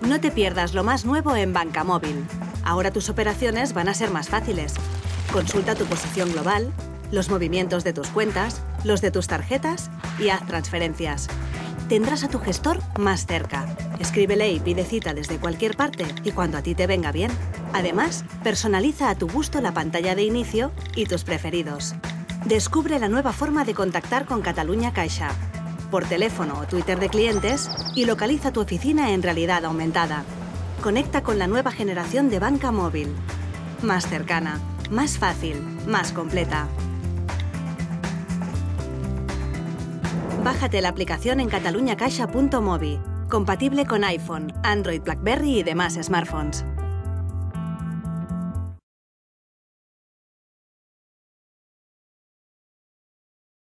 No te pierdas lo más nuevo en Banca Móvil. Ahora tus operaciones van a ser más fáciles. Consulta tu posición global, los movimientos de tus cuentas, los de tus tarjetas y haz transferencias. Tendrás a tu gestor más cerca. Escríbele y pide cita desde cualquier parte y cuando a ti te venga bien. Además, personaliza a tu gusto la pantalla de inicio y tus preferidos. Descubre la nueva forma de contactar con Catalunya Caixa, por teléfono o Twitter de clientes, y localiza tu oficina en realidad aumentada. Conecta con la nueva generación de banca móvil. Más cercana, más fácil, más completa. Bájate la aplicación en catalunyacaixa.mobi, compatible con iPhone, Android, BlackBerry y demás smartphones.